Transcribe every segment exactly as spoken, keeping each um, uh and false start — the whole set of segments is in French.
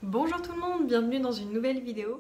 Bonjour tout le monde, bienvenue dans une nouvelle vidéo.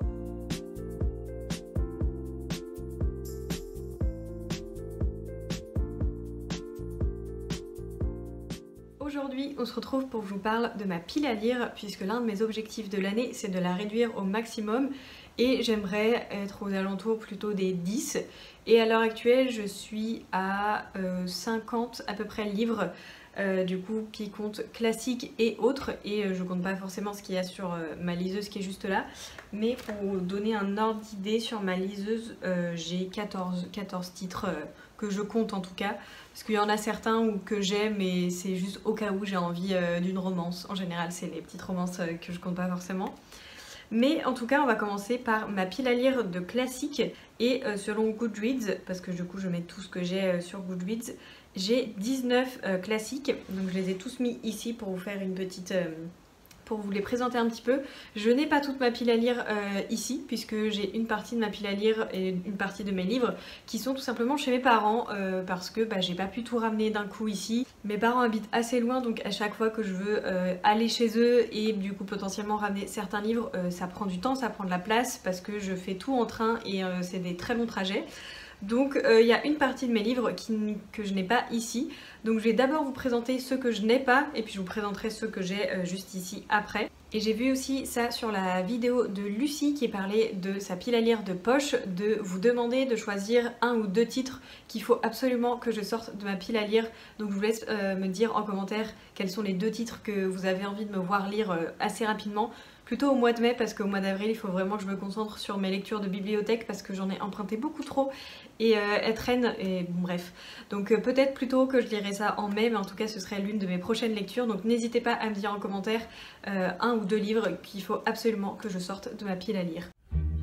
Aujourd'hui, on se retrouve pour que je vous parle de ma pile à lire, puisque l'un de mes objectifs de l'année, c'est de la réduire au maximum et j'aimerais être aux alentours plutôt des dix. Et à l'heure actuelle, je suis à euh, cinquante à peu près livres, euh, du coup, qui comptent classiques et autres. Et euh, je compte pas forcément ce qu'il y a sur euh, ma liseuse qui est juste là. Mais pour vous donner un ordre d'idée sur ma liseuse, euh, j'ai quatorze, quatorze titres euh, que je compte en tout cas. Parce qu'il y en a certains où que j'aime et c'est juste au cas où j'ai envie euh, d'une romance. En général, c'est les petites romances euh, que je compte pas forcément. Mais en tout cas, on va commencer par ma pile à lire de classiques. Et euh, selon Goodreads, parce que du coup je mets tout ce que j'ai euh, sur Goodreads, j'ai dix-neuf euh, classiques. Donc je les ai tous mis ici pour vous faire une petite... Euh, pour vous les présenter un petit peu. Je n'ai pas toute ma pile à lire euh, ici, puisque j'ai une partie de ma pile à lire et une partie de mes livres qui sont tout simplement chez mes parents, euh, parce que bah, j'ai pas pu tout ramener d'un coup ici. Mes parents habitent assez loin, donc à chaque fois que je veux euh, aller chez eux et du coup potentiellement ramener certains livres, euh, ça prend du temps, ça prend de la place, parce que je fais tout en train et euh, c'est des très longs trajets. Donc il euh, y a une partie de mes livres qui, que je n'ai pas ici. Donc je vais d'abord vous présenter ceux que je n'ai pas et puis je vous présenterai ceux que j'ai euh, juste ici après. Et j'ai vu aussi ça sur la vidéo de Lucie qui parlait de sa pile à lire de poche, de vous demander de choisir un ou deux titres qu'il faut absolument que je sorte de ma pile à lire. Donc je vous laisse euh, me dire en commentaire quels sont les deux titres que vous avez envie de me voir lire euh, assez rapidement. Plutôt au mois de mai, parce qu'au mois d'avril il faut vraiment que je me concentre sur mes lectures de bibliothèque parce que j'en ai emprunté beaucoup trop et euh, elles traînent et bon bref. Donc euh, peut-être plutôt que je lirai ça en mai, mais en tout cas ce serait l'une de mes prochaines lectures. Donc n'hésitez pas à me dire en commentaire euh, un ou deux livres qu'il faut absolument que je sorte de ma pile à lire.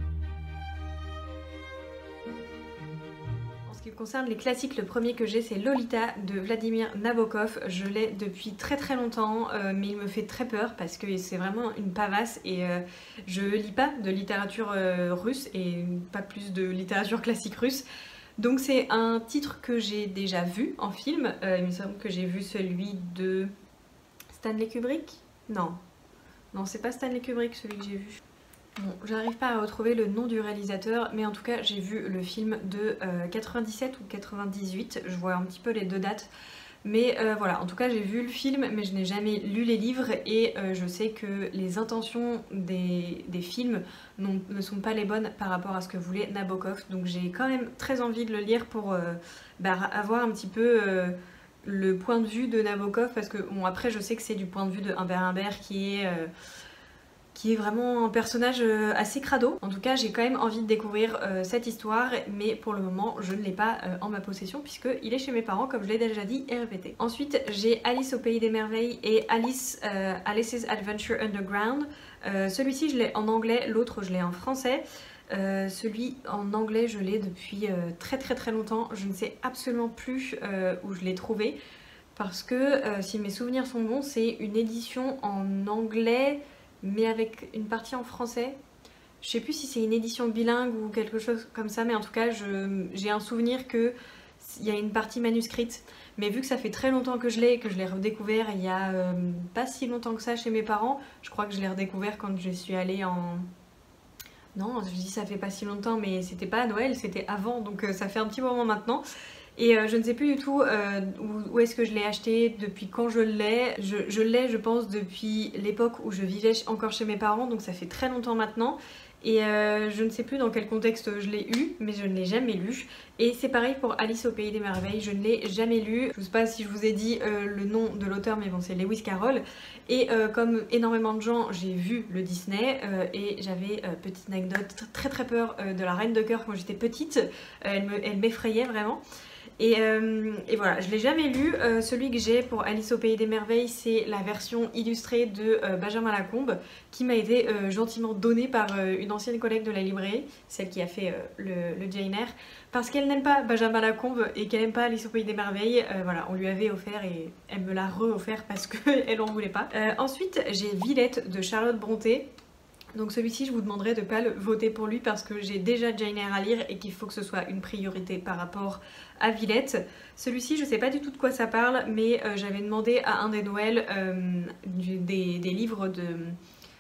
En ce qui concerne les classiques, le premier que j'ai c'est Lolita de Vladimir Nabokov. Je l'ai depuis très très longtemps, euh, mais il me fait très peur parce que c'est vraiment une pavasse et euh, je lis pas de littérature euh, russe et pas plus de littérature classique russe. Donc c'est un titre que j'ai déjà vu en film. Euh, il me semble que j'ai vu celui de Stanley Kubrick. Non, non c'est pas Stanley Kubrick celui que j'ai vu. Bon, j'arrive pas à retrouver le nom du réalisateur, mais en tout cas j'ai vu le film de euh, quatre-vingt-dix-sept ou quatre-vingt-dix-huit, je vois un petit peu les deux dates. Mais euh, voilà, en tout cas j'ai vu le film, mais je n'ai jamais lu les livres et euh, je sais que les intentions des, des films ne sont pas les bonnes par rapport à ce que voulait Nabokov. Donc j'ai quand même très envie de le lire pour euh, bah, avoir un petit peu... Euh, le point de vue de Nabokov, parce que bon après je sais que c'est du point de vue de Humbert Humbert qui est... Euh, qui est vraiment un personnage assez crado. En tout cas, j'ai quand même envie de découvrir euh, cette histoire, mais pour le moment, je ne l'ai pas euh, en ma possession puisqu'il est chez mes parents, comme je l'ai déjà dit et répété. Ensuite, j'ai Alice au Pays des Merveilles et Alice, euh, Alice's Adventure Underground. Euh, Celui-ci, je l'ai en anglais, l'autre, je l'ai en français. Euh, celui en anglais, je l'ai depuis euh, très très très longtemps. Je ne sais absolument plus euh, où je l'ai trouvé parce que, euh, si mes souvenirs sont bons, c'est une édition en anglais mais avec une partie en français. Je sais plus si c'est une édition bilingue ou quelque chose comme ça, mais en tout cas j'ai un souvenir qu'il y a une partie manuscrite. Mais vu que ça fait très longtemps que je l'ai et que je l'ai redécouvert il y a euh, pas si longtemps que ça chez mes parents, je crois que je l'ai redécouvert quand je suis allée en... Non, je dis ça fait pas si longtemps, mais c'était pas à Noël, c'était avant, donc euh, ça fait un petit moment maintenant. Et euh, je ne sais plus du tout euh, où, où est-ce que je l'ai acheté, depuis quand je l'ai. Je, je l'ai, je pense, depuis l'époque où je vivais encore chez mes parents, donc ça fait très longtemps maintenant. Et euh, je ne sais plus dans quel contexte je l'ai eu, mais je ne l'ai jamais lu. Et c'est pareil pour Alice au Pays des Merveilles, je ne l'ai jamais lu. Je ne sais pas si je vous ai dit euh, le nom de l'auteur, mais bon, c'est Lewis Carroll. Et euh, comme énormément de gens, j'ai vu le Disney euh, et j'avais, euh, petite anecdote, très très peur euh, de la Reine de Cœur quand j'étais petite. Euh, elle me, elle m'effrayait vraiment. Et, euh, et voilà, je l'ai jamais lu. Euh, celui que j'ai pour Alice au Pays des Merveilles, c'est la version illustrée de euh, Benjamin Lacombe, qui m'a été euh, gentiment donnée par euh, une ancienne collègue de la librairie, celle qui a fait euh, le, le Jane Eyre, parce qu'elle n'aime pas Benjamin Lacombe et qu'elle n'aime pas Alice au Pays des Merveilles. Euh, voilà, on lui avait offert et elle me l'a re-offert parce qu'elle en voulait pas. Euh, ensuite, j'ai Villette de Charlotte Brontë. Donc celui-ci, je vous demanderai de ne pas le voter pour lui parce que j'ai déjà Jane Eyre à lire et qu'il faut que ce soit une priorité par rapport à Villette. Celui-ci, je sais pas du tout de quoi ça parle, mais euh, j'avais demandé à un des Noëls euh, des, des livres de,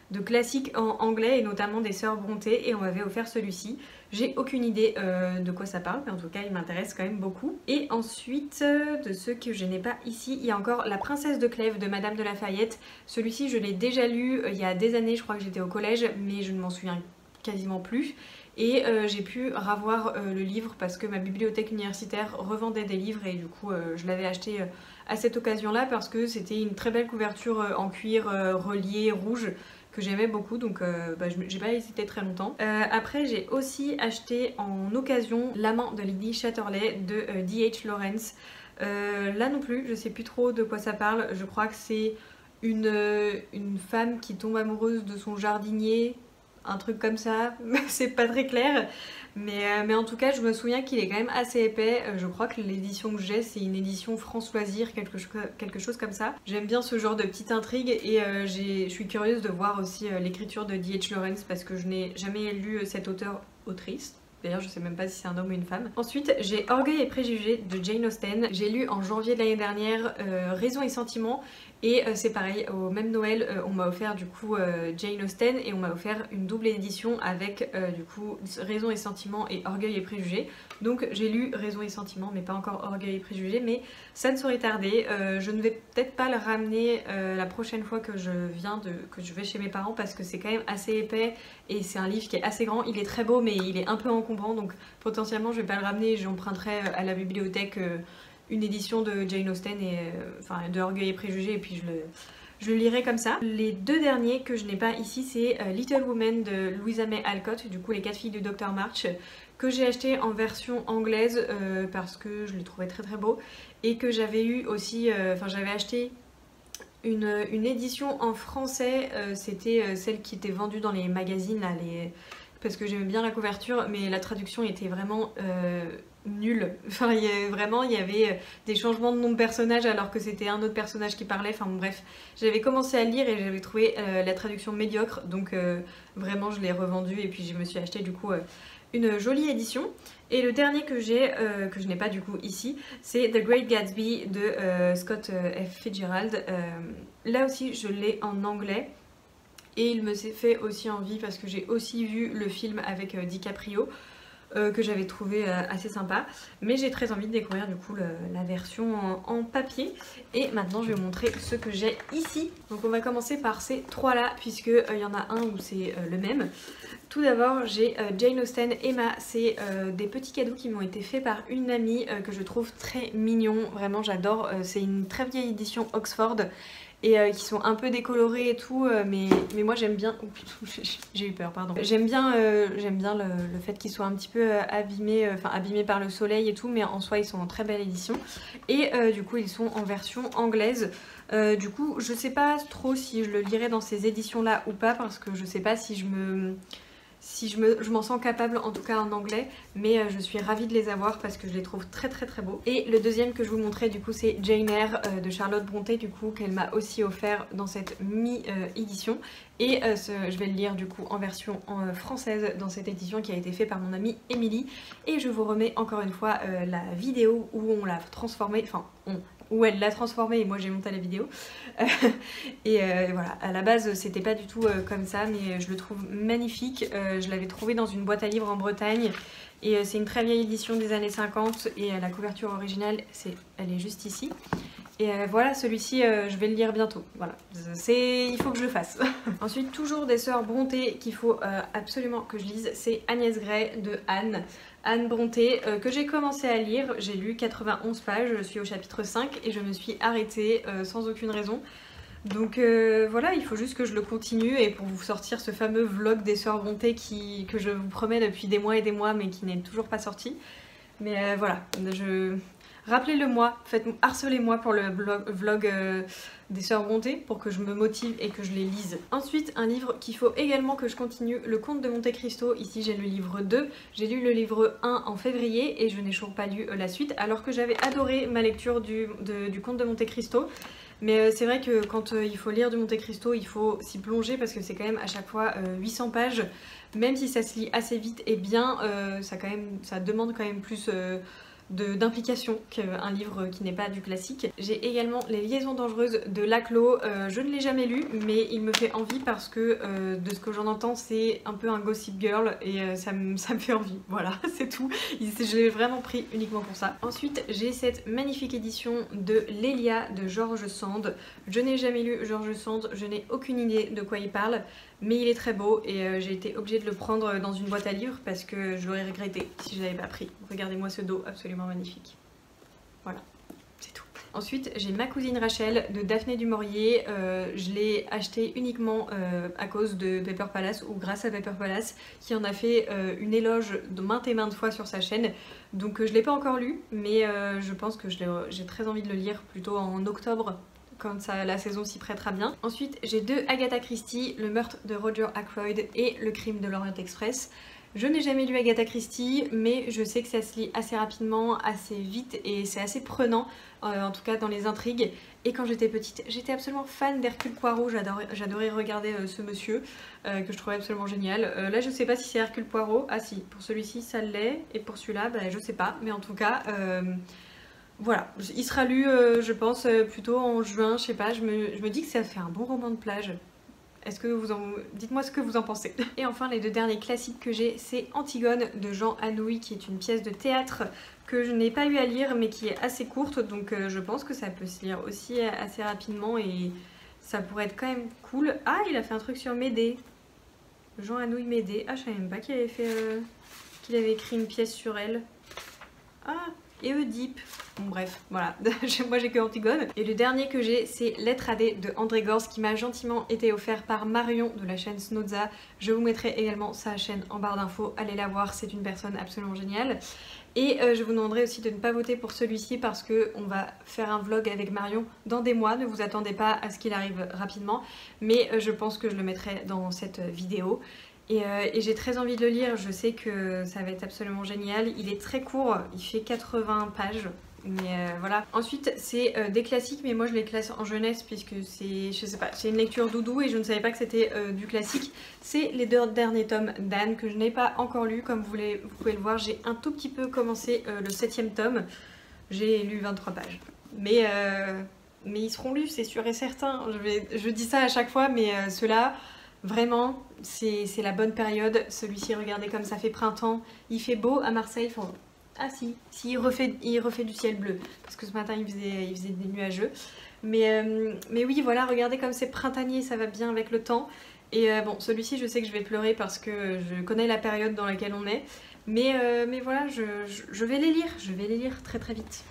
de classiques en anglais et notamment des sœurs Brontë et on m'avait offert celui-ci. J'ai aucune idée euh, de quoi ça parle, mais en tout cas il m'intéresse quand même beaucoup. Et ensuite, euh, de ceux que je n'ai pas ici, il y a encore La Princesse de Clèves de Madame de Lafayette. Celui-ci je l'ai déjà lu euh, il y a des années, je crois que j'étais au collège, mais je ne m'en souviens quasiment plus. Et euh, j'ai pu ravoir euh, le livre parce que ma bibliothèque universitaire revendait des livres et du coup euh, je l'avais acheté euh, à cette occasion-là parce que c'était une très belle couverture euh, en cuir euh, relié rouge que j'aimais beaucoup, donc euh, bah, j'ai pas hésité très longtemps. Euh, après j'ai aussi acheté en occasion L'amant de Lady Chatterley de euh, D H Lawrence. Euh, là non plus, je sais plus trop de quoi ça parle, je crois que c'est une, euh, une femme qui tombe amoureuse de son jardinier, un truc comme ça, c'est pas très clair. Mais, euh, mais en tout cas je me souviens qu'il est quand même assez épais. euh, Je crois que l'édition que j'ai c'est une édition France Loisirs, quelque, cho quelque chose comme ça. J'aime bien ce genre de petite intrigue et euh, je suis curieuse de voir aussi euh, l'écriture de D H Lawrence parce que je n'ai jamais lu cet auteur autrice. D'ailleurs je sais même pas si c'est un homme ou une femme. Ensuite j'ai Orgueil et Préjugés de Jane Austen. J'ai lu en janvier de l'année dernière euh, Raison et Sentiment. Et euh, c'est pareil, au même Noël, euh, on m'a offert du coup euh, Jane Austen et on m'a offert une double édition avec euh, du coup Raison et Sentiment et Orgueil et Préjugés. Donc j'ai lu Raison et Sentiment mais pas encore Orgueil et Préjugés, mais ça ne saurait tarder. Euh, je ne vais peut-être pas le ramener euh, la prochaine fois que je viens de, que je vais chez mes parents parce que c'est quand même assez épais et c'est un livre qui est assez grand. Il est très beau mais il est un peu encombrant donc potentiellement je vais pas le ramener et j'emprunterai à la bibliothèque euh, une édition de Jane Austen et euh, enfin de Orgueil et Préjugés et puis je le, je le lirai comme ça. Les deux derniers que je n'ai pas ici c'est euh, Little Women de Louisa May Alcott, du coup les quatre filles du docteur March, que j'ai acheté en version anglaise euh, parce que je le trouvais très très beau et que j'avais eu aussi, euh, enfin j'avais acheté une, une édition en français, euh, c'était euh, celle qui était vendue dans les magazines là, les... parce que j'aimais bien la couverture mais la traduction était vraiment euh, nul. Enfin, il y a, vraiment, il y avait des changements de nom de personnage alors que c'était un autre personnage qui parlait. Enfin, bon, bref, j'avais commencé à lire et j'avais trouvé euh, la traduction médiocre. Donc, euh, vraiment, je l'ai revendu et puis je me suis acheté du coup euh, une jolie édition. Et le dernier que j'ai, euh, que je n'ai pas du coup ici, c'est The Great Gatsby de euh, Scott F. Fitzgerald. Euh, là aussi, je l'ai en anglais. Et il me s'est fait aussi envie parce que j'ai aussi vu le film avec euh, DiCaprio. Euh, que j'avais trouvé euh, assez sympa, mais j'ai très envie de découvrir du coup le, la version en, en papier. Et maintenant je vais vous montrer ce que j'ai ici. Donc on va commencer par ces trois là puisque il euh, y en a un où c'est euh, le même. Tout d'abord j'ai euh, Jane Austen Emma, c'est euh, des petits cadeaux qui m'ont été faits par une amie euh, que je trouve très mignon, vraiment j'adore. Euh, c'est une très vieille édition Oxford et euh, qui sont un peu décolorés et tout, euh, mais, mais moi j'aime bien, oh putain j'ai eu peur pardon, j'aime bien, euh, j'aime bien le, le fait qu'ils soient un petit peu euh, abîmés, enfin euh, abîmés par le soleil et tout, mais en soi ils sont en très belle édition et euh, du coup ils sont en version anglaise. Euh, du coup je sais pas trop si je le lirai dans ces éditions là ou pas parce que je sais pas si je me... si je m'en je m'en sens capable en tout cas en anglais, mais euh, je suis ravie de les avoir parce que je les trouve très très très beaux. Et le deuxième que je vous montrais du coup c'est Jane Eyre euh, de Charlotte Brontë du coup qu'elle m'a aussi offert dans cette mi-édition euh, et euh, ce, je vais le lire du coup en version en, euh, française dans cette édition qui a été faite par mon amie Émilie et je vous remets encore une fois euh, la vidéo où on l'a transformée, enfin on... où elle l'a transformé et moi j'ai monté la vidéo. et euh, voilà, à la base c'était pas du tout euh, comme ça, mais je le trouve magnifique. Euh, je l'avais trouvé dans une boîte à livres en Bretagne et euh, c'est une très vieille édition des années cinquante et euh, la couverture originale, c'est, elle est juste ici. Et euh, voilà, celui-ci, euh, je vais le lire bientôt. Voilà, c'est, il faut que je le fasse. Ensuite, toujours des sœurs Brontë qu'il faut euh, absolument que je lise, c'est Agnès Gray de Anne. Anne Brontë, euh, que j'ai commencé à lire, j'ai lu quatre-vingt-onze pages, je suis au chapitre cinq et je me suis arrêtée euh, sans aucune raison. Donc euh, voilà, il faut juste que je le continue et pour vous sortir ce fameux vlog des sœurs Brontë qui, que je vous promets depuis des mois et des mois mais qui n'est toujours pas sorti. Mais euh, voilà, je... rappelez-le moi, faites harcelez-moi pour le blog, vlog euh, des sœurs Brontë pour que je me motive et que je les lise. Ensuite, un livre qu'il faut également que je continue, Le Comte de Monte Cristo. Ici j'ai le livre deux, j'ai lu le livre un en février et je n'ai toujours pas lu la suite alors que j'avais adoré ma lecture du, de, du Comte de Monte Cristo. Mais euh, c'est vrai que quand euh, il faut lire du Monte Cristo, il faut s'y plonger parce que c'est quand même à chaque fois euh, huit cents pages. Même si ça se lit assez vite et bien, euh, ça, quand même, ça demande quand même plus... Euh, d'implication qu'un livre qui n'est pas du classique. J'ai également Les Liaisons Dangereuses de Laclos. Euh, je ne l'ai jamais lu, mais il me fait envie parce que euh, de ce que j'en entends, c'est un peu un gossip girl et euh, ça, me, ça me fait envie. Voilà, c'est tout. Je l'ai vraiment pris uniquement pour ça. Ensuite, j'ai cette magnifique édition de Lélia de George Sand. Je n'ai jamais lu George Sand, je n'ai aucune idée de quoi il parle, mais il est très beau et euh, j'ai été obligée de le prendre dans une boîte à livres parce que je l'aurais regretté si je l'avais pas pris. Regardez-moi ce dos absolument magnifique. Voilà, c'est tout. Ensuite, j'ai Ma cousine Rachel de Daphné du Maurier. Euh, je l'ai acheté uniquement euh, à cause de Paper Palace ou grâce à Paper Palace qui en a fait euh, une éloge de maintes et maintes fois sur sa chaîne. Donc euh, je l'ai pas encore lu, mais euh, je pense que j'ai très envie de le lire plutôt en octobre, quand ça, la saison s'y prêtera bien. Ensuite, j'ai deux Agatha Christie, Le meurtre de Roger Ackroyd et Le crime de l'Orient Express. Je n'ai jamais lu Agatha Christie, mais je sais que ça se lit assez rapidement, assez vite et c'est assez prenant, euh, en tout cas dans les intrigues. Et quand j'étais petite, j'étais absolument fan d'Hercule Poirot, j'adorais regarder euh, ce monsieur, euh, que je trouvais absolument génial. Euh, là je sais pas si c'est Hercule Poirot, ah si, pour celui-ci ça l'est, et pour celui-là, bah, je sais pas, mais en tout cas... Euh, voilà, il sera lu, euh, je pense, euh, plutôt en juin, je sais pas, je me, je me dis que ça fait un bon roman de plage. Est-ce que vous en... Dites-moi ce que vous en pensez. Et enfin, les deux derniers classiques que j'ai, c'est Antigone de Jean Anouilh, qui est une pièce de théâtre que je n'ai pas eu à lire, mais qui est assez courte, donc euh, je pense que ça peut se lire aussi assez rapidement et ça pourrait être quand même cool. Ah, il a fait un truc sur Médée. Jean Anouilh Médée. Ah, je savais même pas qu'il avait fait... Euh... qu'il avait écrit une pièce sur elle. Ah, et Oedipe. Bon bref, voilà, moi j'ai que Antigone. Et le dernier que j'ai, c'est Lettre à D de André Gorz, qui m'a gentiment été offert par Marion de la chaîne Snozza. Je vous mettrai également sa chaîne en barre d'infos, allez la voir, c'est une personne absolument géniale. Et euh, je vous demanderai aussi de ne pas voter pour celui-ci parce qu'on va faire un vlog avec Marion dans des mois, ne vous attendez pas à ce qu'il arrive rapidement, mais euh, je pense que je le mettrai dans cette vidéo. Et, euh, et j'ai très envie de le lire, je sais que ça va être absolument génial. Il est très court, il fait quatre-vingts pages, mais euh, voilà. Ensuite, c'est euh, des classiques, mais moi je les classe en jeunesse puisque c'est, je sais pas, c'est une lecture doudou et je ne savais pas que c'était euh, du classique. C'est les deux derniers tomes d'Anne que je n'ai pas encore lu, comme vous, les, vous pouvez le voir. J'ai un tout petit peu commencé euh, le septième tome, j'ai lu vingt-trois pages. Mais, euh, mais ils seront lus, c'est sûr et certain. Je, vais, je dis ça à chaque fois, mais euh, ceux-là... Vraiment, c'est la bonne période. Celui-ci, regardez comme ça fait printemps. Il fait beau à Marseille. Enfin, ah si, si il, refait, il refait du ciel bleu. Parce que ce matin, il faisait, il faisait des nuageux. Mais, euh, mais oui, voilà, regardez comme c'est printanier. Ça va bien avec le temps. Et euh, bon, celui-ci, je sais que je vais pleurer parce que je connais la période dans laquelle on est. Mais, euh, mais voilà, je, je, je vais les lire. Je vais les lire très très vite.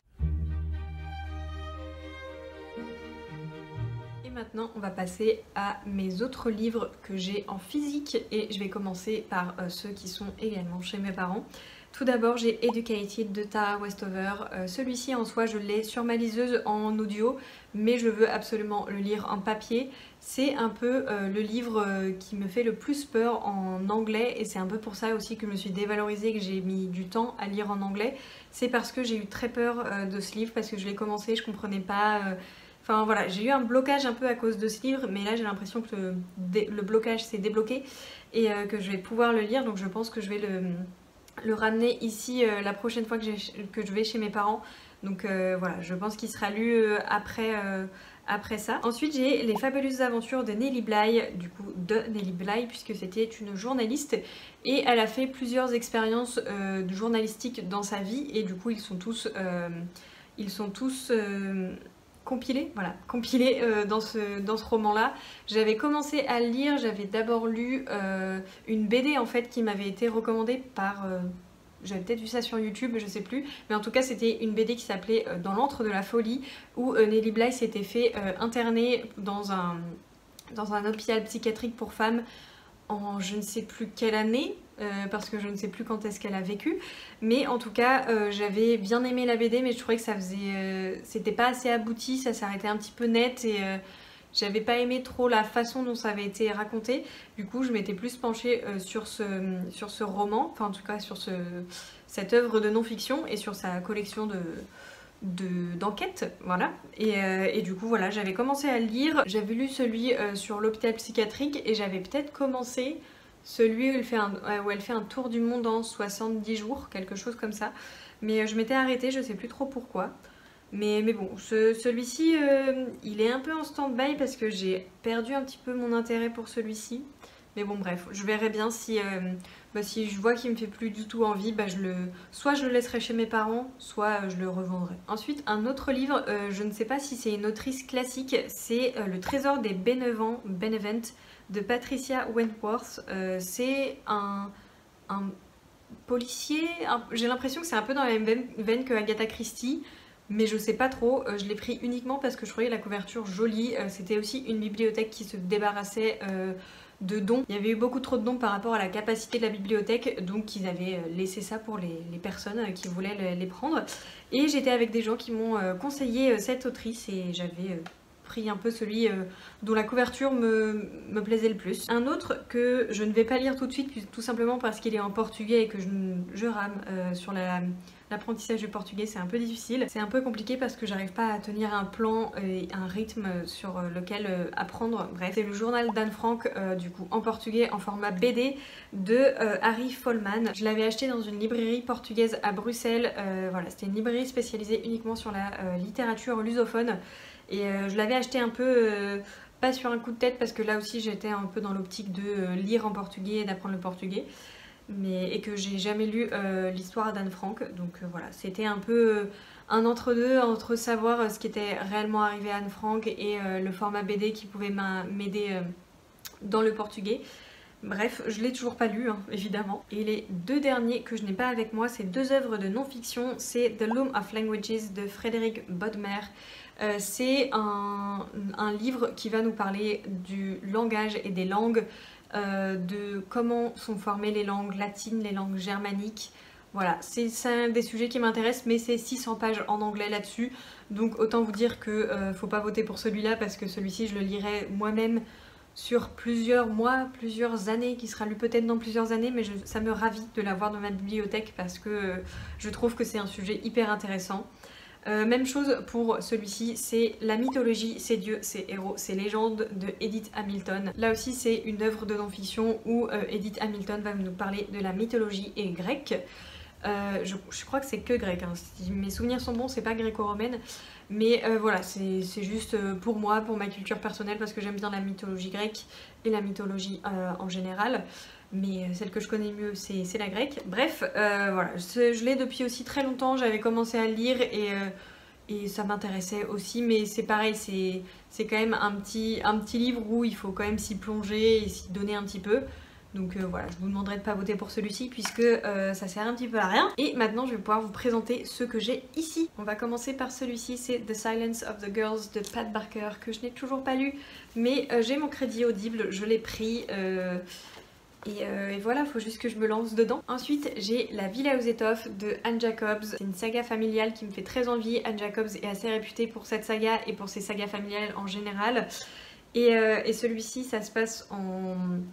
Maintenant, on va passer à mes autres livres que j'ai en physique et je vais commencer par euh, ceux qui sont également chez mes parents. Tout d'abord, j'ai Educated de Tara Westover. Euh, Celui-ci en soi, je l'ai sur ma liseuse en audio, mais je veux absolument le lire en papier. C'est un peu euh, le livre euh, qui me fait le plus peur en anglais et c'est un peu pour ça aussi que je me suis dévalorisée, que j'ai mis du temps à lire en anglais. C'est parce que j'ai eu très peur euh, de ce livre, parce que je l'ai commencé, je comprenais pas... Euh, Enfin voilà, j'ai eu un blocage un peu à cause de ce livre, mais là j'ai l'impression que le, le blocage s'est débloqué et euh, que je vais pouvoir le lire, donc je pense que je vais le, le ramener ici euh, la prochaine fois que, que je vais chez mes parents. Donc euh, voilà, je pense qu'il sera lu euh, après, euh, après ça. Ensuite j'ai Les Fabuleuses Aventures de Nelly Bly, du coup de Nelly Bly, puisque c'était une journaliste et elle a fait plusieurs expériences euh, journalistiques dans sa vie et du coup ils sont tous... Euh, ils sont tous euh, compilé, voilà, compilé euh, dans ce, dans ce roman-là. J'avais commencé à le lire, j'avais d'abord lu euh, une B D en fait qui m'avait été recommandée par... Euh, j'avais peut-être vu ça sur YouTube, je sais plus, mais en tout cas c'était une B D qui s'appelait euh, Dans l'antre de la folie, où euh, Nelly Bly s'était fait euh, interner dans un, dans un hôpital psychiatrique pour femmes en je ne sais plus quelle année, euh, parce que je ne sais plus quand est-ce qu'elle a vécu, mais en tout cas euh, j'avais bien aimé la B D, mais je trouvais que ça faisait, euh, c'était pas assez abouti, ça s'arrêtait un petit peu net et euh, j'avais pas aimé trop la façon dont ça avait été raconté. Du coup je m'étais plus penchée euh, sur, ce, sur ce roman, enfin en tout cas sur ce, cette œuvre de non-fiction et sur sa collection de... d'enquête, voilà, et, euh, et du coup voilà, j'avais commencé à le lire, j'avais lu celui euh, sur l'hôpital psychiatrique et j'avais peut-être commencé celui où elle, fait un, où elle fait un tour du monde en soixante-dix jours, quelque chose comme ça, mais je m'étais arrêtée, je sais plus trop pourquoi. Mais, mais bon, ce, celui-ci, euh, il est un peu en stand-by parce que j'ai perdu un petit peu mon intérêt pour celui-ci. Mais bon, bref, je verrai bien si, euh, bah, si je vois qu'il me fait plus du tout envie, bah, je le, soit je le laisserai chez mes parents, soit euh, je le revendrai. Ensuite, un autre livre, euh, je ne sais pas si c'est une autrice classique, c'est euh, Le Trésor des Bénévents, Benevent de Patricia Wentworth. Euh, c'est un, un policier, j'ai l'impression que c'est un peu dans la même veine que Agatha Christie. Mais je sais pas trop, je l'ai pris uniquement parce que je trouvais la couverture jolie. C'était aussi une bibliothèque qui se débarrassait euh, de dons. Il y avait eu beaucoup trop de dons par rapport à la capacité de la bibliothèque, donc ils avaient laissé ça pour les, les personnes qui voulaient les prendre. Et j'étais avec des gens qui m'ont conseillé cette autrice et j'avais pris un peu celui euh, dont la couverture me, me plaisait le plus. Un autre que je ne vais pas lire tout de suite, tout simplement parce qu'il est en portugais et que je, je rame euh, sur la... L'apprentissage du portugais, c'est un peu difficile. C'est un peu compliqué parce que j'arrive pas à tenir un plan et un rythme sur lequel apprendre. Bref, c'est le journal d'Anne Frank, euh, du coup en portugais, en format B D de euh, Harry Folman. Je l'avais acheté dans une librairie portugaise à Bruxelles. Euh, voilà, c'était une librairie spécialisée uniquement sur la euh, littérature lusophone. Et euh, je l'avais acheté un peu... Euh, pas sur un coup de tête parce que là aussi j'étais un peu dans l'optique de euh, lire en portugais et d'apprendre le portugais. Mais, et que j'ai jamais lu euh, l'histoire d'Anne Frank, donc euh, voilà, c'était un peu euh, un entre-deux entre savoir euh, ce qui était réellement arrivé à Anne Frank et euh, le format B D qui pouvait m'aider euh, dans le portugais. Bref, je l'ai toujours pas lu, hein, évidemment. Et les deux derniers que je n'ai pas avec moi, c'est deux œuvres de non-fiction, c'est The Loom of Languages de Frédéric Bodmer. Euh, c'est un, un livre qui va nous parler du langage et des langues, Euh, de comment sont formées les langues latines, les langues germaniques. Voilà, c'est un des sujets qui m'intéresse, mais c'est six cents pages en anglais là-dessus. Donc autant vous dire que euh, faut pas voter pour celui-là parce que celui-ci je le lirai moi-même sur plusieurs mois, plusieurs années, qui sera lu peut-être dans plusieurs années, mais je, ça me ravit de l'avoir dans ma bibliothèque parce que euh, je trouve que c'est un sujet hyper intéressant. Euh, même chose pour celui-ci, c'est la mythologie, c'est Dieu, c'est héros, c'est légende de Edith Hamilton. Là aussi c'est une œuvre de non-fiction où euh, Edith Hamilton va nous parler de la mythologie et grecque. Euh, je, je crois que c'est que grec, hein. Si mes souvenirs sont bons, c'est pas gréco-romaine. Mais euh, voilà, c'est juste pour moi, pour ma culture personnelle, parce que j'aime bien la mythologie grecque et la mythologie euh, en général. Mais celle que je connais mieux, c'est la grecque. Bref, euh, voilà, je, je l'ai depuis aussi très longtemps, j'avais commencé à le lire et, euh, et ça m'intéressait aussi. Mais c'est pareil, c'est quand même un petit, un petit livre où il faut quand même s'y plonger et s'y donner un petit peu. Donc euh, voilà, je vous demanderai de pas voter pour celui-ci puisque euh, ça sert un petit peu à rien. Et maintenant je vais pouvoir vous présenter ceux que j'ai ici. On va commencer par celui-ci, c'est The Silence of the Girls de Pat Barker, que je n'ai toujours pas lu. Mais euh, j'ai mon crédit Audible, je l'ai pris. Euh, Et, euh, et voilà, il faut juste que je me lance dedans. Ensuite, j'ai La Villa aux étoffes de Anne Jacobs. C'est une saga familiale qui me fait très envie. Anne Jacobs est assez réputée pour cette saga et pour ses sagas familiales en général. Et, euh, et celui-ci, ça se passe en,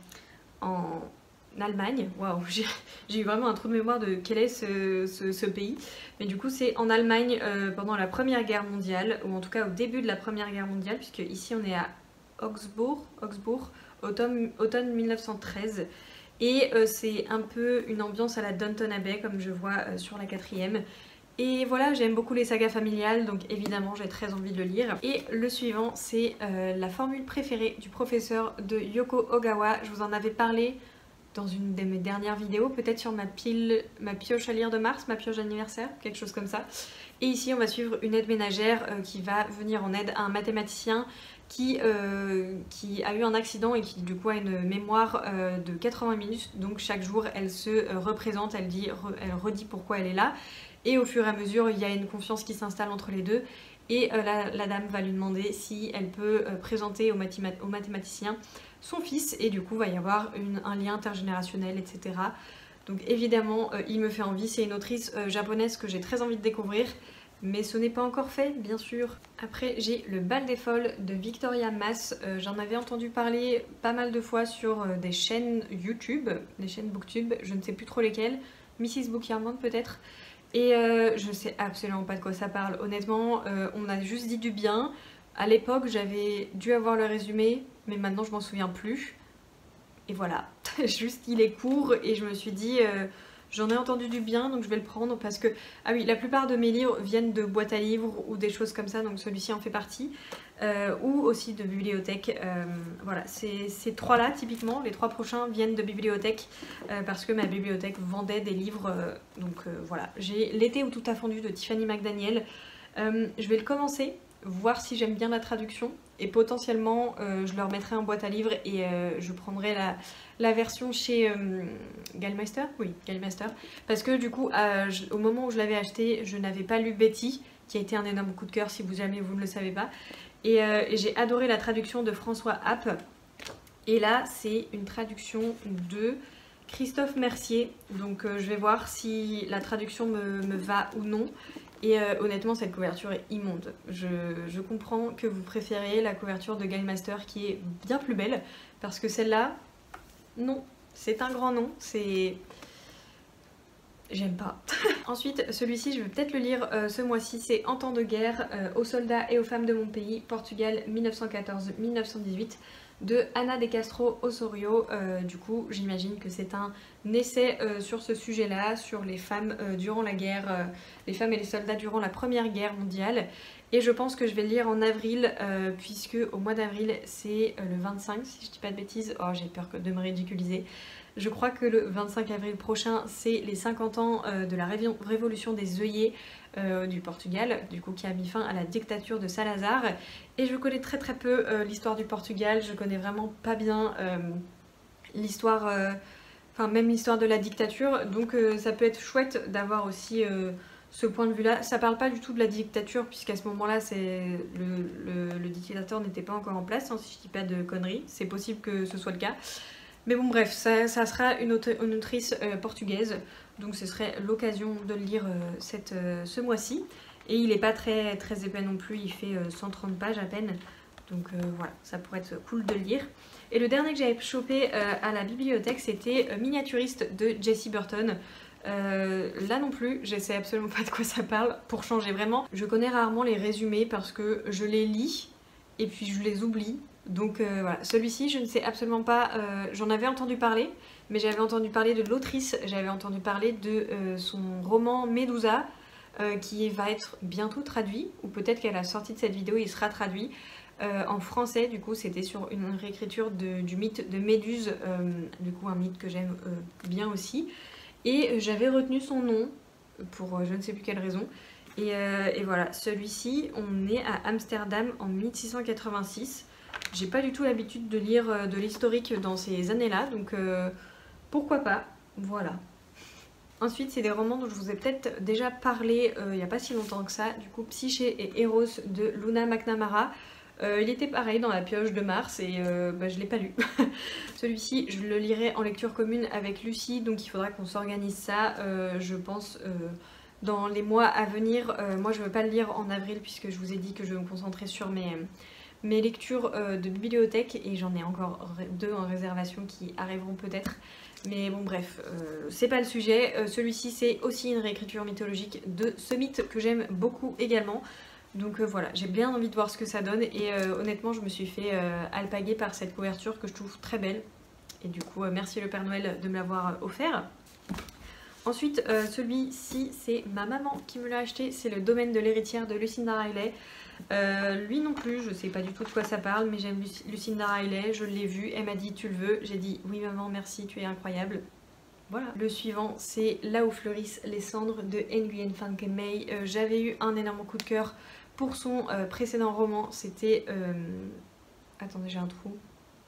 en Allemagne. Waouh, j'ai eu vraiment un trou de mémoire de quel est ce, ce, ce pays. Mais du coup, c'est en Allemagne euh, pendant la Première Guerre mondiale, ou en tout cas au début de la Première Guerre mondiale, puisque ici on est à Augsbourg, Augsbourg automne, automne mille neuf cent treize. Et euh, c'est un peu une ambiance à la Downton Abbey, comme je vois euh, sur la quatrième. Et voilà, j'aime beaucoup les sagas familiales, donc évidemment j'ai très envie de le lire. Et le suivant, c'est euh, la formule préférée du professeur de Yoko Ogawa. Je vous en avais parlé dans une de mes dernières vidéos, peut-être sur ma pile, ma pioche à lire de mars, ma pioche d'anniversaire, quelque chose comme ça. Et ici on va suivre une aide ménagère euh, qui va venir en aide à un mathématicien qui, euh, qui a eu un accident et qui du coup a une mémoire euh, de quatre-vingts minutes. Donc chaque jour elle se euh, représente, elle, dit, re, elle redit pourquoi elle est là. Et au fur et à mesure il y a une confiance qui s'installe entre les deux. Et euh, la, la dame va lui demander si elle peut euh, présenter au, mathéma au mathématicien son fils. Et du coup va y avoir une, un lien intergénérationnel, et cetera. Donc évidemment euh, il me fait envie, c'est une autrice euh, japonaise que j'ai très envie de découvrir. Mais ce n'est pas encore fait, bien sûr. Après, j'ai Le Bal des Folles de Victoria Mass. Euh, J'en avais entendu parler pas mal de fois sur euh, des chaînes YouTube, des chaînes Booktube, je ne sais plus trop lesquelles. Missus Bookyardman peut-être. Et euh, je sais absolument pas de quoi ça parle. Honnêtement, euh, on a juste dit du bien. À l'époque, j'avais dû avoir le résumé, mais maintenant je m'en souviens plus. Et voilà, juste il est court et je me suis dit... Euh, J'en ai entendu du bien, donc je vais le prendre parce que... Ah oui, la plupart de mes livres viennent de boîtes à livres ou des choses comme ça, donc celui-ci en fait partie. Euh, ou aussi de bibliothèque. Euh, voilà, ces, ces trois-là, typiquement, les trois prochains viennent de bibliothèque euh, parce que ma bibliothèque vendait des livres. Euh, donc euh, voilà, j'ai L'été où tout a fondu de Tiffany McDaniel. Euh, je vais le commencer, voir si j'aime bien la traduction et potentiellement euh, je le remettrai en boîte à livres et euh, je prendrai la, la version chez euh, Gallmeister, oui, Gallmeister, parce que du coup, euh, je, au moment où je l'avais acheté, je n'avais pas lu Betty, qui a été un énorme coup de cœur si vous jamais vous ne le savez pas. Et, euh, et j'ai adoré la traduction de François Happ. Et là, c'est une traduction de Christophe Mercier. Donc euh, je vais voir si la traduction me, me va ou non. Et euh, honnêtement, cette couverture est immonde. Je, je comprends que vous préférez la couverture de Gallmeister qui est bien plus belle. Parce que celle-là, non. C'est un grand non. C'est... J'aime pas. Ensuite, celui-ci, je vais peut-être le lire euh, ce mois-ci, c'est En temps de guerre, euh, aux soldats et aux femmes de mon pays, Portugal mille neuf cent quatorze mille neuf cent dix-huit, de Ana de Castro Osorio. Euh, du coup, j'imagine que c'est un essai euh, sur ce sujet-là, sur les femmes euh, durant la guerre, euh, les femmes et les soldats durant la Première Guerre mondiale. Et je pense que je vais le lire en avril, euh, puisque au mois d'avril, c'est euh, le vingt-cinq, si je dis pas de bêtises. Oh, j'ai peur de me ridiculiser. Je crois que le vingt-cinq avril prochain, c'est les cinquante ans euh, de la révolution des œillets euh, du Portugal, du coup qui a mis fin à la dictature de Salazar. Et je connais très très peu euh, l'histoire du Portugal, je connais vraiment pas bien euh, l'histoire, euh, enfin même l'histoire de la dictature, donc euh, ça peut être chouette d'avoir aussi euh, ce point de vue-là. Ça parle pas du tout de la dictature, puisqu'à ce moment-là, le, le, le dictateur n'était pas encore en place, hein, si je dis pas de conneries, c'est possible que ce soit le cas. Mais bon bref, ça, ça sera une, autre, une autrice euh, portugaise, donc ce serait l'occasion de le lire euh, cette, euh, ce mois-ci. Et il n'est pas très, très épais non plus, il fait euh, cent trente pages à peine, donc euh, voilà, ça pourrait être cool de le lire. Et le dernier que j'avais chopé euh, à la bibliothèque, c'était euh, Miniaturiste de Jessie Burton. Euh, là non plus, je sais absolument pas de quoi ça parle, pour changer vraiment. Je connais rarement les résumés parce que je les lis et puis je les oublie. Donc euh, voilà, celui-ci je ne sais absolument pas, euh, j'en avais entendu parler, mais j'avais entendu parler de l'autrice, j'avais entendu parler de euh, son roman Médusa, euh, qui va être bientôt traduit, ou peut-être qu'à la sortie de cette vidéo il sera traduit euh, en français. Du coup c'était sur une réécriture de, du mythe de Méduse, euh, du coup un mythe que j'aime euh, bien aussi, et j'avais retenu son nom pour euh, je ne sais plus quelle raison. Et, euh, et voilà, celui-ci on est à Amsterdam en mille six cent quatre-vingt-six. J'ai pas du tout l'habitude de lire de l'historique dans ces années-là, donc euh, pourquoi pas, voilà. Ensuite, c'est des romans dont je vous ai peut-être déjà parlé euh, il n'y a pas si longtemps que ça, du coup Psyché et Eros de Luna McNamara. Euh, il était pareil dans la pioche de mars et euh, bah, je l'ai pas lu. Celui-ci, je le lirai en lecture commune avec Lucie, donc il faudra qu'on s'organise ça, euh, je pense... Euh, dans les mois à venir. Euh, moi je ne veux pas le lire en avril puisque je vous ai dit que je vais me concentrer sur mes... mes lectures euh, de bibliothèque, et j'en ai encore deux en réservation qui arriveront peut-être, mais bon bref, euh, c'est pas le sujet. Euh, celui-ci c'est aussi une réécriture mythologique de ce mythe que j'aime beaucoup également, donc euh, voilà, j'ai bien envie de voir ce que ça donne, et euh, honnêtement je me suis fait euh, alpaguer par cette couverture que je trouve très belle, et du coup euh, merci le Père Noël de me l'avoir offert. Ensuite, euh, celui-ci, c'est ma maman qui me l'a acheté, c'est Le domaine de l'héritière de Lucinda Riley. Euh, lui non plus, je sais pas du tout de quoi ça parle, mais j'aime Lucinda Riley, je l'ai vu, elle m'a dit tu le veux, j'ai dit oui maman merci, tu es incroyable. Voilà. Le suivant, c'est Là où fleurissent les cendres de Nguyen Phan Khai My. Euh, J'avais eu un énorme coup de cœur pour son euh, précédent roman, c'était... Euh... Attendez, j'ai un trou.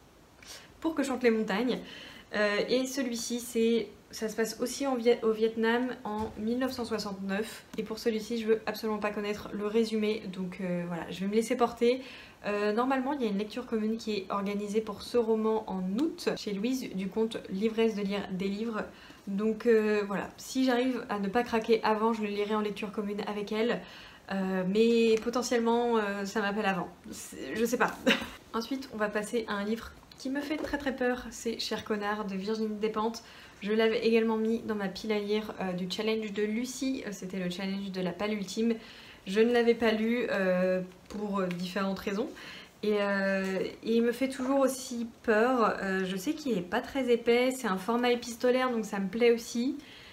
Pour que chantent les montagnes. Euh, et celui-ci, c'est... Ça se passe aussi en Viet au Vietnam en mille neuf cent soixante-neuf, et pour celui-ci je veux absolument pas connaître le résumé, donc euh, voilà, je vais me laisser porter. Euh, normalement il y a une lecture commune qui est organisée pour ce roman en août chez Louise du compte L'ivresse de lire des livres, donc euh, voilà, si j'arrive à ne pas craquer avant, je le lirai en lecture commune avec elle, euh, mais potentiellement euh, ça m'appelle avant, je sais pas. Ensuite on va passer à un livre qui me fait très très peur, c'est Cher connard de Virginie Despentes. Je l'avais également mis dans ma pile à lire euh, du challenge de Lucie, euh, c'était le challenge de la palle ultime. Je ne l'avais pas lu euh, pour euh, différentes raisons, et, euh, et il me fait toujours aussi peur. Euh, je sais qu'il n'est pas très épais, c'est un format épistolaire donc ça me plaît aussi,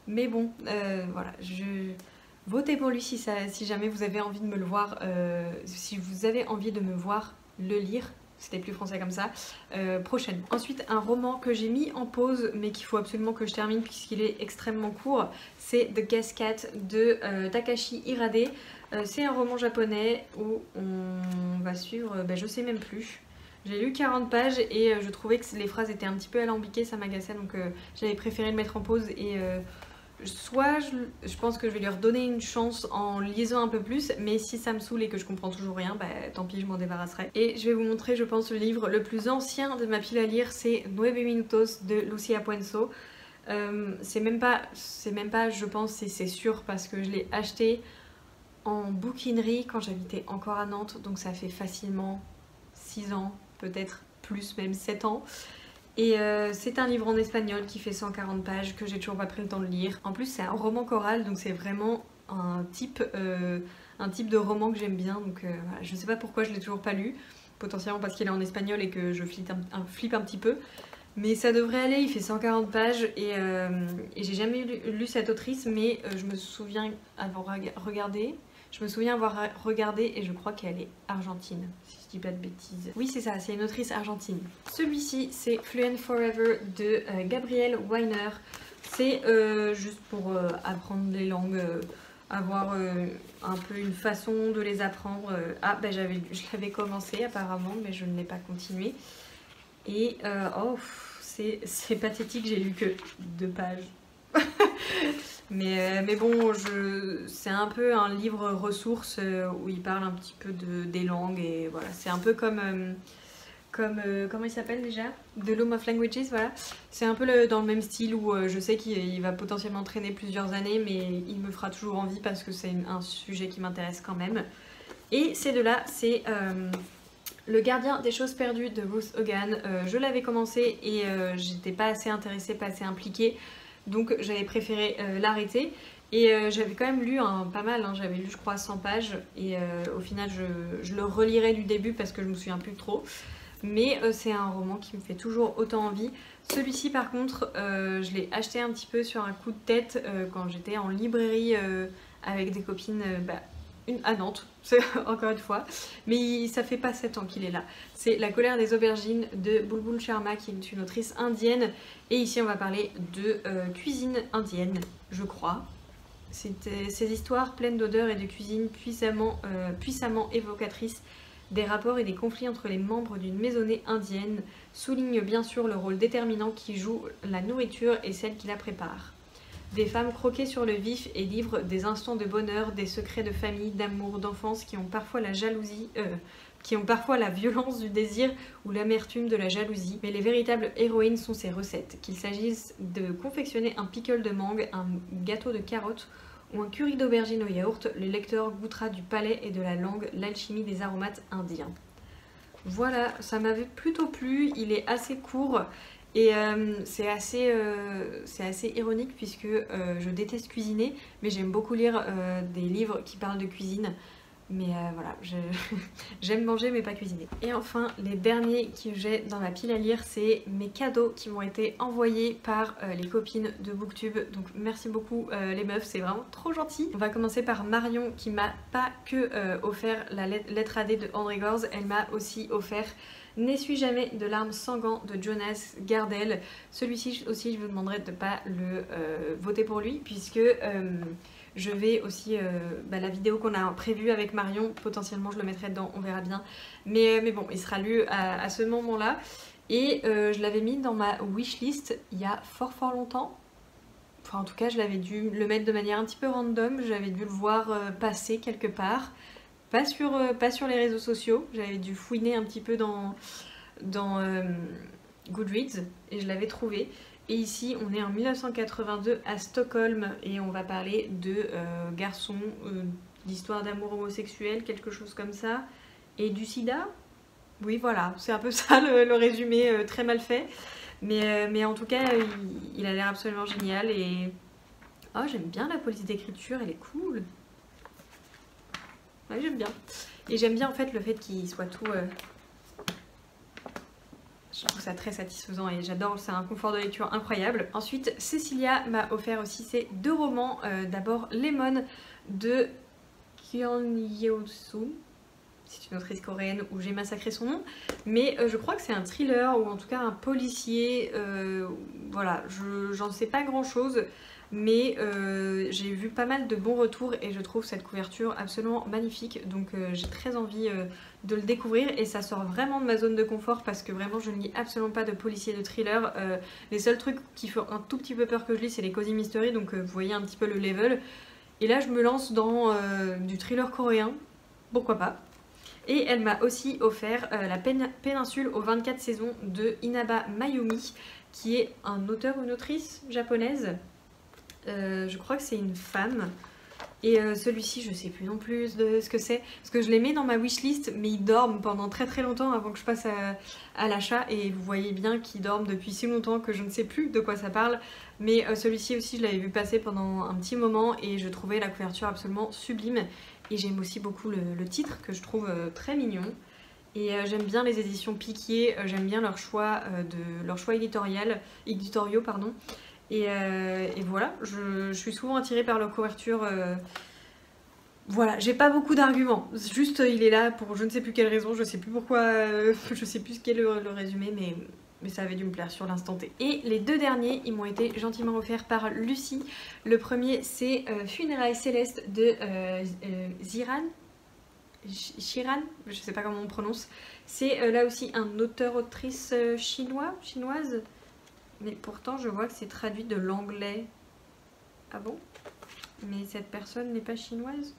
Mais bon, euh, voilà, je... votez pour lui si, ça, si jamais vous avez envie de me le voir, euh, si vous avez envie de me voir le lire. C'était plus français comme ça. Euh, prochaine. Ensuite, un roman que j'ai mis en pause, mais qu'il faut absolument que je termine puisqu'il est extrêmement court. C'est The Cascade de euh, Takashi Hirade. Euh, c'est un roman japonais où on va suivre, euh, ben, je sais même plus. J'ai lu quarante pages et euh, je trouvais que les phrases étaient un petit peu alambiquées, ça m'agaçait, donc euh, j'avais préféré le mettre en pause et... Euh, soit je, je pense que je vais lui redonner une chance en lisant un peu plus, mais si ça me saoule et que je comprends toujours rien, bah tant pis, je m'en débarrasserai. Et je vais vous montrer, je pense, le livre le plus ancien de ma pile à lire, c'est Nueve Minutos de Lucia Puenzo. Euh, c'est même pas, c'est même pas, je pense, c'est sûr, parce que je l'ai acheté en bouquinerie quand j'habitais encore à Nantes, donc ça fait facilement six ans, peut-être plus, même sept ans. Et euh, c'est un livre en espagnol qui fait cent quarante pages que j'ai toujours pas pris le temps de lire. En plus c'est un roman choral, donc c'est vraiment un type, euh, un type de roman que j'aime bien. Donc euh, voilà. Je sais pas pourquoi je l'ai toujours pas lu, potentiellement parce qu'il est en espagnol et que je flippe un, un, flippe un petit peu. Mais ça devrait aller, il fait cent quarante pages et, euh, et j'ai jamais lu, lu cette autrice, mais euh, je me souviens avoir regardé. Je me souviens avoir regardé et je crois qu'elle est argentine, si je dis pas de bêtises. Oui c'est ça, c'est une autrice argentine. Celui-ci c'est Fluent Forever de euh, Gabrielle Weiner. C'est euh, juste pour euh, apprendre les langues, euh, avoir euh, un peu une façon de les apprendre. Ah ben j'avais, je l'avais commencé apparemment mais je ne l'ai pas continué. Et euh, oh c'est pathétique, j'ai lu que deux pages. mais, mais bon, c'est un peu un livre ressource où il parle un petit peu de, des langues et voilà, c'est un peu comme, euh, comme euh, comment il s'appelle déjà, The Loom of Languages, voilà. C'est un peu le, dans le même style où euh, je sais qu'il va potentiellement traîner plusieurs années, mais il me fera toujours envie parce que c'est un sujet qui m'intéresse quand même. Et ces deux-là, c'est euh, Le Gardien des choses perdues de Ruth Hogan. Euh, je l'avais commencé et euh, j'étais pas assez intéressée, pas assez impliquée. Donc j'avais préféré euh, l'arrêter et euh, j'avais quand même lu hein, pas mal, hein. J'avais lu je crois cent pages et euh, au final je, je le relirai du début parce que je me souviens plus trop. Mais euh, c'est un roman qui me fait toujours autant envie. Celui-ci par contre euh, je l'ai acheté un petit peu sur un coup de tête euh, quand j'étais en librairie euh, avec des copines euh, bah, une, à Nantes, encore une fois, mais ça fait pas sept ans qu'il est là. C'est La colère des aubergines de Bulbul Sharma qui est une autrice indienne et ici on va parler de euh, cuisine indienne, je crois. C'est euh, ces histoires pleines d'odeurs et de cuisine puissamment, euh, puissamment évocatrices des rapports et des conflits entre les membres d'une maisonnée indienne soulignent bien sûr le rôle déterminant qui joue la nourriture et celle qui la prépare. Des femmes croquées sur le vif et livrent des instants de bonheur, des secrets de famille, d'amour, d'enfance qui ont parfois la jalousie, euh, qui ont parfois la violence du désir ou l'amertume de la jalousie. Mais les véritables héroïnes sont ces recettes, qu'il s'agisse de confectionner un pickle de mangue, un gâteau de carottes ou un curry d'aubergine au yaourt, le lecteur goûtera du palais et de la langue l'alchimie des aromates indiens. Voilà, ça m'avait plutôt plu, il est assez court. Et euh, c'est assez, euh, assez ironique puisque euh, je déteste cuisiner, mais j'aime beaucoup lire euh, des livres qui parlent de cuisine. Mais euh, voilà, j'aime manger mais pas cuisiner. Et enfin, les derniers que j'ai dans ma pile à lire, c'est mes cadeaux qui m'ont été envoyés par euh, les copines de Booktube. Donc merci beaucoup euh, les meufs, c'est vraiment trop gentil. On va commencer par Marion qui m'a pas que euh, offert la lettre A D de André Gorz, elle m'a aussi offert N'essuie jamais de larmes sanguin de Jonas Gardel. Celui-ci aussi, je vous demanderai de ne pas le euh, voter pour lui puisque euh, je vais aussi, euh, bah, la vidéo qu'on a prévue avec Marion, potentiellement je le mettrai dedans, on verra bien. Mais, mais bon, il sera lu à, à ce moment-là. Et euh, je l'avais mis dans ma wishlist il y a fort fort longtemps. Enfin en tout cas, je l'avais dû le mettre de manière un petit peu random, j'avais dû le voir euh, passer quelque part. Pas sur, euh, pas sur les réseaux sociaux, j'avais dû fouiner un petit peu dans, dans euh, Goodreads et je l'avais trouvé. Et ici on est en mille neuf cent quatre-vingt-deux à Stockholm et on va parler de euh, garçons, euh, d'histoire d'amour homosexuel, quelque chose comme ça. Et du sida. Oui voilà, c'est un peu ça le, le résumé euh, très mal fait. Mais, euh, mais en tout cas il, il a l'air absolument génial et... Oh j'aime bien la police d'écriture, elle est cool. Ouais, j'aime bien. Et j'aime bien en fait le fait qu'il soit tout... Euh... Je trouve ça très satisfaisant et j'adore, c'est un confort de lecture incroyable. Ensuite, Cécilia m'a offert aussi ces deux romans. Euh, D'abord Lemon de Kyung Yeo-soo, c'est une autrice coréenne où j'ai massacré son nom, mais euh, je crois que c'est un thriller ou en tout cas un policier. Euh, voilà, je j'en sais pas grand chose, mais euh, j'ai vu pas mal de bons retours et je trouve cette couverture absolument magnifique, donc euh, j'ai très envie euh, de le découvrir et ça sort vraiment de ma zone de confort parce que vraiment je ne lis absolument pas de policier, de thriller. Euh, les seuls trucs qui font un tout petit peu peur que je lis c'est les cozy mystery, donc euh, vous voyez un petit peu le level. Et là je me lance dans euh, du thriller coréen, pourquoi pas. Et elle m'a aussi offert euh, La péninsule aux vingt-quatre saisons de Inaba Mayumi, qui est un auteur ou une autrice japonaise. Euh, je crois que c'est une femme. Et euh, celui-ci, je sais plus non plus de ce que c'est. Parce que je les mets dans ma wishlist, mais ils dorment pendant très très longtemps avant que je passe à, à l'achat. Et vous voyez bien qu'ils dorment depuis si longtemps que je ne sais plus de quoi ça parle. Mais euh, celui-ci aussi, je l'avais vu passer pendant un petit moment et je trouvais la couverture absolument sublime. Et j'aime aussi beaucoup le, le titre que je trouve euh, très mignon. Et euh, j'aime bien les éditions Piquier, euh, j'aime bien leur choix, euh, de, leur choix éditorial, éditoriaux. Pardon. Et, euh, et voilà, je, je suis souvent attirée par leur couverture. Euh, voilà, j'ai pas beaucoup d'arguments. Juste, il est là pour je ne sais plus quelle raison, je sais plus pourquoi, euh, je sais plus ce qu'est le, le résumé, mais... mais ça avait dû me plaire sur l'instant T. Et les deux derniers, ils m'ont été gentiment offerts par Lucie. Le premier, c'est euh, Funérailles célestes de euh, euh, Ziran, Shiran, je sais pas comment on prononce. C'est euh, là aussi un auteur-autrice euh, chinois, chinoise. Mais pourtant, je vois que c'est traduit de l'anglais. Ah bon? Mais cette personne n'est pas chinoise?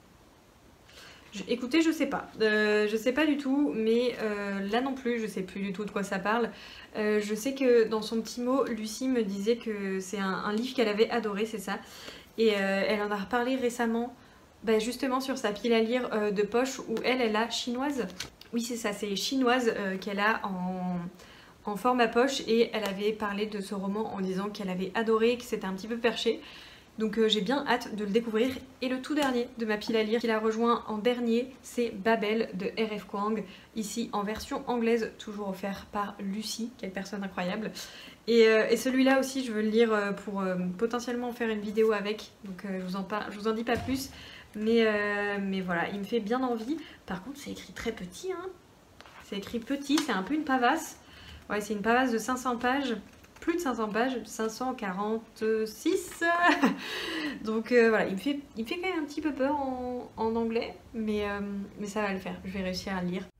Je, écoutez, je sais pas, euh, je sais pas du tout, mais euh, là non plus, je sais plus du tout de quoi ça parle. Euh, je sais que dans son petit mot, Lucie me disait que c'est un, un livre qu'elle avait adoré, c'est ça. Et euh, elle en a reparlé récemment, bah, justement sur sa pile à lire euh, de poche où elle, elle a chinoise. Oui, c'est ça, c'est chinoise euh, qu'elle a en, en format poche et elle avait parlé de ce roman en disant qu'elle avait adoré, que c'était un petit peu perché. Donc euh, j'ai bien hâte de le découvrir. Et le tout dernier de ma pile à lire, qui l'a rejoint en dernier, c'est Babel de R F Kuang, ici en version anglaise, toujours offert par Lucie, quelle personne incroyable. Et, euh, et celui-là aussi, je veux le lire pour euh, potentiellement faire une vidéo avec, donc euh, je, vous en par... je vous en dis pas plus, mais, euh, mais voilà, il me fait bien envie. Par contre, c'est écrit très petit, hein. C'est écrit petit, c'est un peu une pavasse. Ouais, c'est une pavasse de cinq cents pages. Plus de cinq cents pages, cinq cent quarante-six. Donc euh, voilà, il me, fait, il me fait quand même un petit peu peur en, en anglais, mais, euh, mais ça va le faire, je vais réussir à le lire.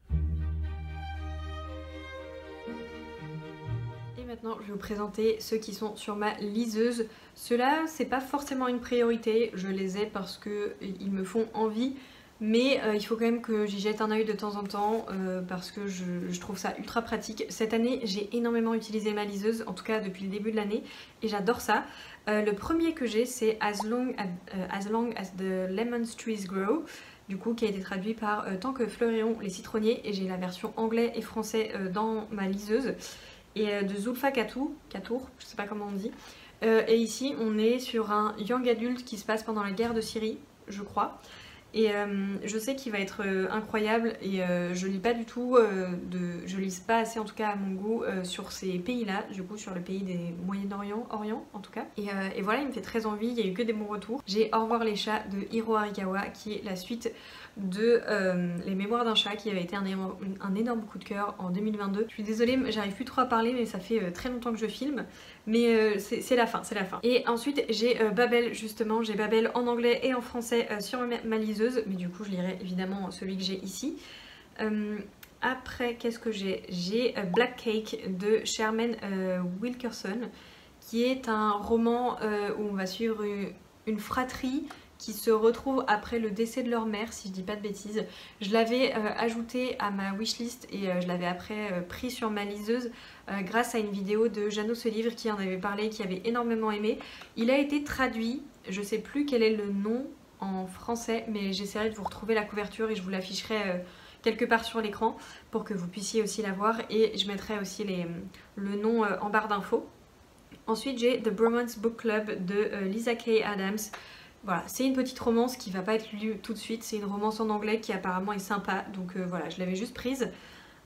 Et maintenant, je vais vous présenter ceux qui sont sur ma liseuse. Ceux-là, c'est pas forcément une priorité, je les ai parce qu'ils me font envie. Mais euh, il faut quand même que j'y jette un œil de temps en temps euh, parce que je, je trouve ça ultra pratique. Cette année, j'ai énormément utilisé ma liseuse, en tout cas depuis le début de l'année, et j'adore ça. Euh, le premier que j'ai, c'est As Long as, uh, As Long as the Lemon Trees Grow, du coup, qui a été traduit par euh, Tant que fleuriront les citronniers, et j'ai la version anglais et français euh, dans ma liseuse. Et euh, de Zulfa Katour, Katour, je sais pas comment on dit. Euh, et ici, on est sur un young adulte qui se passe pendant la guerre de Syrie, je crois. Et euh, je sais qu'il va être euh, incroyable et euh, je lis pas du tout, euh, de, je lis pas assez en tout cas à mon goût euh, sur ces pays-là, du coup sur le pays des Moyen-Orient, Orient en tout cas. Et, euh, et voilà, il me fait très envie, il y a eu que des bons retours. J'ai Au revoir les chats de Hiro Arikawa qui est la suite de euh, Les Mémoires d'un chat qui avait été un, un énorme coup de cœur en deux mille vingt-deux. Je suis désolée, j'arrive plus trop à parler mais ça fait euh, très longtemps que je filme. Mais euh, c'est la fin, c'est la fin. Et ensuite j'ai euh, Babel justement, j'ai Babel en anglais et en français euh, sur ma, ma liseuse. Mais du coup je lirai évidemment celui que j'ai ici. Euh, après qu'est-ce que j'ai? J'ai euh, Black Cake de Sherman euh, Wilkerson qui est un roman euh, où on va suivre une, une fratrie qui se retrouvent après le décès de leur mère, si je dis pas de bêtises. Je l'avais euh, ajouté à ma wishlist et euh, je l'avais après euh, pris sur ma liseuse euh, grâce à une vidéo de Jeannot Ce Livre qui en avait parlé, qui avait énormément aimé. Il a été traduit, je sais plus quel est le nom en français, mais j'essaierai de vous retrouver la couverture et je vous l'afficherai euh, quelque part sur l'écran pour que vous puissiez aussi la voir et je mettrai aussi les, le nom euh, en barre d'infos. Ensuite j'ai The Bromance Book Club de euh, Lisa Kay Adams. Voilà, c'est une petite romance qui va pas être lue tout de suite, c'est une romance en anglais qui apparemment est sympa, donc euh, voilà, je l'avais juste prise.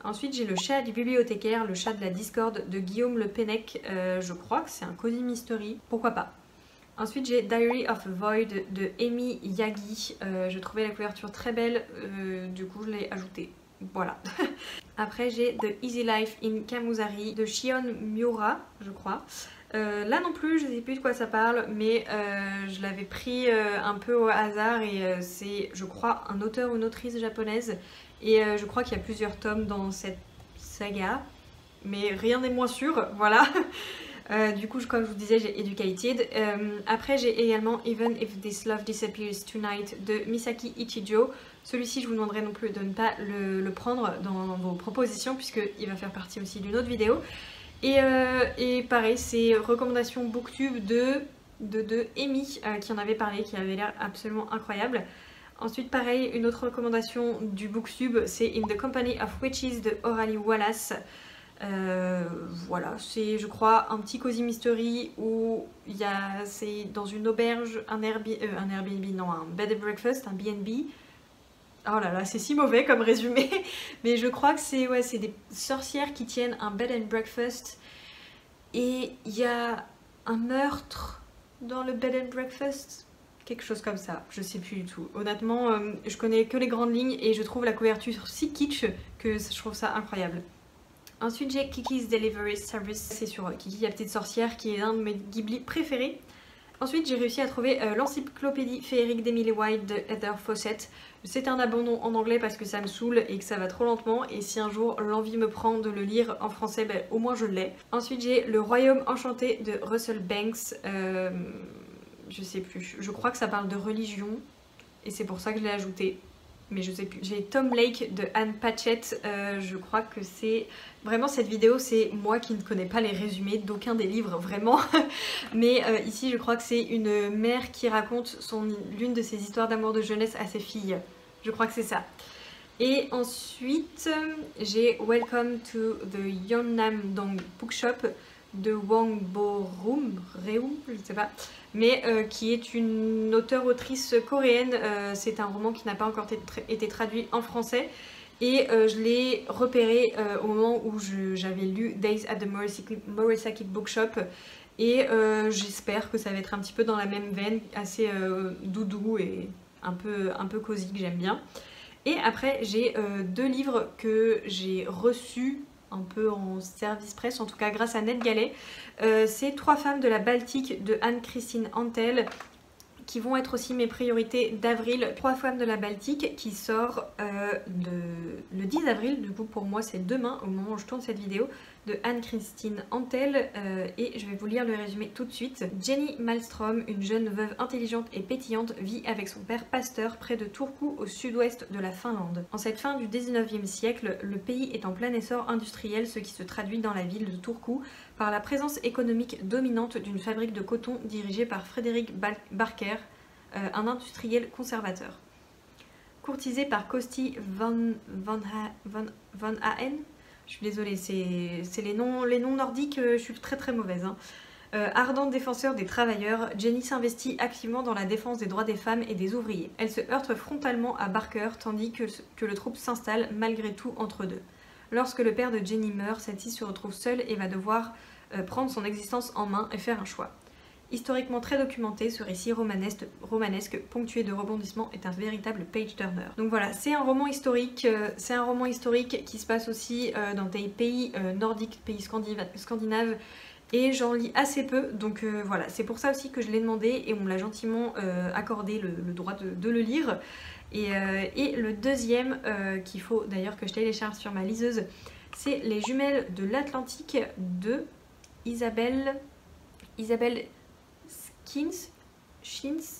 Ensuite j'ai le chat du bibliothécaire, le chat de la discorde de Guillaume Le Pennec, euh, je crois que c'est un cozy mystery, pourquoi pas. Ensuite j'ai Diary of a Void de Amy Yagi, euh, je trouvais la couverture très belle, euh, du coup je l'ai ajoutée. Voilà. Après j'ai The Easy Life in Kamuzari de Shion Miura, je crois. Euh, là non plus je sais plus de quoi ça parle, mais euh, je l'avais pris euh, un peu au hasard et euh, c'est je crois un auteur ou une autrice japonaise et euh, je crois qu'il y a plusieurs tomes dans cette saga, mais rien n'est moins sûr, voilà. Euh, du coup, comme je vous disais, j'ai Educated. Euh, après, j'ai également Even If This Love Disappears Tonight de Misaki Ichijo. Celui-ci, je vous demanderai non plus de ne pas le, le prendre dans vos propositions puisqu'il va faire partie aussi d'une autre vidéo. Et, euh, et pareil, c'est recommandation booktube de, de, de Amy euh, qui en avait parlé, qui avait l'air absolument incroyable. Ensuite, pareil, une autre recommandation du booktube, c'est In the Company of Witches de Aurélie Wallace. Euh, voilà, c'est je crois un petit cozy mystery où il y a, c'est dans une auberge, un, Airb euh, un Airbnb, non, un bed and breakfast, un B and B. Oh là là, c'est si mauvais comme résumé, mais je crois que c'est ouais, c'est des sorcières qui tiennent un bed and breakfast et il y a un meurtre dans le bed and breakfast, quelque chose comme ça, je sais plus du tout. Honnêtement, euh, je connais que les grandes lignes et je trouve la couverture si kitsch que je trouve ça incroyable. Ensuite j'ai Kiki's Delivery Service, c'est sur Kiki la petite sorcière qui est un de mes Ghibli préférés. Ensuite j'ai réussi à trouver euh, l'encyclopédie féerique d'Emily White de Heather Fawcett. C'est un abandon en anglais parce que ça me saoule et que ça va trop lentement et si un jour l'envie me prend de le lire en français, ben, au moins je l'ai. Ensuite j'ai Le Royaume Enchanté de Russell Banks, euh, je sais plus, je crois que ça parle de religion et c'est pour ça que je l'ai ajouté. Mais je sais plus. J'ai Tom Lake de Anne Patchett, euh, je crois que c'est... Vraiment cette vidéo c'est moi qui ne connais pas les résumés d'aucun des livres, vraiment. Mais euh, ici je crois que c'est une mère qui raconte l'une de ses histoires d'amour de jeunesse à ses filles. Je crois que c'est ça. Et ensuite j'ai Welcome to the Yeonnam-dong Bookshop de Wang Bo-reum, Reum, je ne sais pas, mais euh, qui est une auteure-autrice coréenne. Euh, c'est un roman qui n'a pas encore été traduit en français et euh, je l'ai repéré euh, au moment où j'avais lu Days at the Murasaki Bookshop et euh, j'espère que ça va être un petit peu dans la même veine, assez euh, doudou et un peu, un peu cosy que j'aime bien. Et après j'ai euh, deux livres que j'ai reçus un peu en service presse, en tout cas grâce à NetGalley. Euh, c'est Trois femmes de la Baltique de Anne-Christine Antel qui vont être aussi mes priorités d'avril. Trois femmes de la Baltique qui sort euh, de, le dix avril, du coup pour moi c'est demain au moment où je tourne cette vidéo, de Anne-Christine Antel euh, et je vais vous lire le résumé tout de suite. Jenny Malmström, une jeune veuve intelligente et pétillante, vit avec son père pasteur près de Turku au sud-ouest de la Finlande. En cette fin du dix-neuvième siècle, le pays est en plein essor industriel, ce qui se traduit dans la ville de Turku par la présence économique dominante d'une fabrique de coton dirigée par Frédéric Barker, euh, un industriel conservateur. Courtisé par Kosti van, van, van, van Haen, je suis désolée, c'est les noms, les noms nordiques, je suis très très mauvaise. Hein. Euh, ardente défenseur des travailleurs, Jenny s'investit activement dans la défense des droits des femmes et des ouvriers. Elle se heurte frontalement à Barker tandis que, que le trouble s'installe malgré tout entre deux. Lorsque le père de Jenny meurt, celle-ci se retrouve seule et va devoir euh, prendre son existence en main et faire un choix. Historiquement très documenté, ce récit romanesque, romanesque ponctué de rebondissements est un véritable page-turner. Donc voilà, c'est un roman historique, euh, c'est un roman historique qui se passe aussi euh, dans des pays euh, nordiques, pays scandinaves, et j'en lis assez peu, donc euh, voilà, c'est pour ça aussi que je l'ai demandé et on me l'a gentiment euh, accordé le, le droit de, de le lire. Et, euh, et le deuxième, euh, qu'il faut d'ailleurs que je télécharge sur ma liseuse, c'est Les Jumelles de l'Atlantique de Isabelle... Isabelle... Skins, Shins,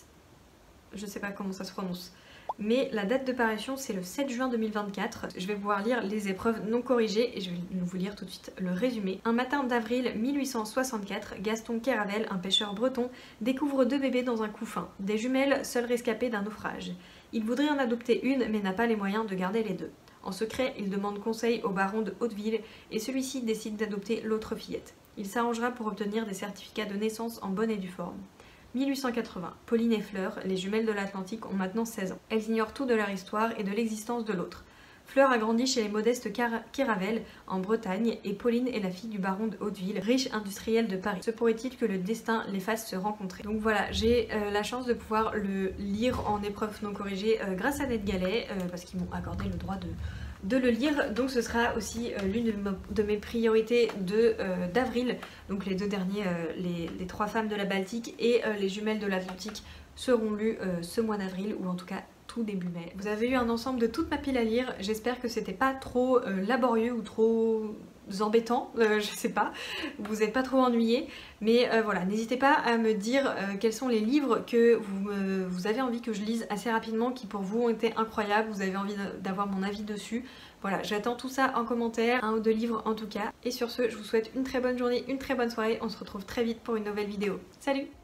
je sais pas comment ça se prononce, mais la date de parution c'est le sept juin deux mille vingt-quatre. Je vais pouvoir lire les épreuves non corrigées et je vais vous lire tout de suite le résumé. Un matin d'avril mille huit cent soixante-quatre, Gaston Kéravel, un pêcheur breton, découvre deux bébés dans un couffin, des jumelles seules rescapées d'un naufrage. Il voudrait en adopter une mais n'a pas les moyens de garder les deux. En secret, il demande conseil au baron de Hauteville et celui-ci décide d'adopter l'autre fillette. Il s'arrangera pour obtenir des certificats de naissance en bonne et due forme. mille huit cent quatre-vingts. Pauline et Fleur, les jumelles de l'Atlantique, ont maintenant seize ans. Elles ignorent tout de leur histoire et de l'existence de l'autre. Fleur a grandi chez les modestes Kiravel en Bretagne et Pauline est la fille du baron de Hauteville, riche industriel de Paris. Se pourrait-il que le destin les fasse se rencontrer. Donc voilà, j'ai euh, la chance de pouvoir le lire en épreuve non corrigée euh, grâce à NetGalley euh, parce qu'ils m'ont accordé le droit de de le lire, donc ce sera aussi euh, l'une de, de mes priorités de euh, d'avril. Donc les deux derniers, euh, les, les trois femmes de la Baltique et euh, les jumelles de l'Atlantique seront lus euh, ce mois d'avril, ou en tout cas tout début mai. Vous avez eu un ensemble de toute ma pile à lire, j'espère que c'était pas trop euh, laborieux ou trop embêtant, euh, je sais pas, vous n'êtes pas trop ennuyés, mais euh, voilà, n'hésitez pas à me dire euh, quels sont les livres que vous, me, vous avez envie que je lise assez rapidement, qui pour vous ont été incroyables, vous avez envie d'avoir mon avis dessus. Voilà, j'attends tout ça en commentaire, un ou deux livres en tout cas. Et sur ce, je vous souhaite une très bonne journée, une très bonne soirée, on se retrouve très vite pour une nouvelle vidéo. Salut!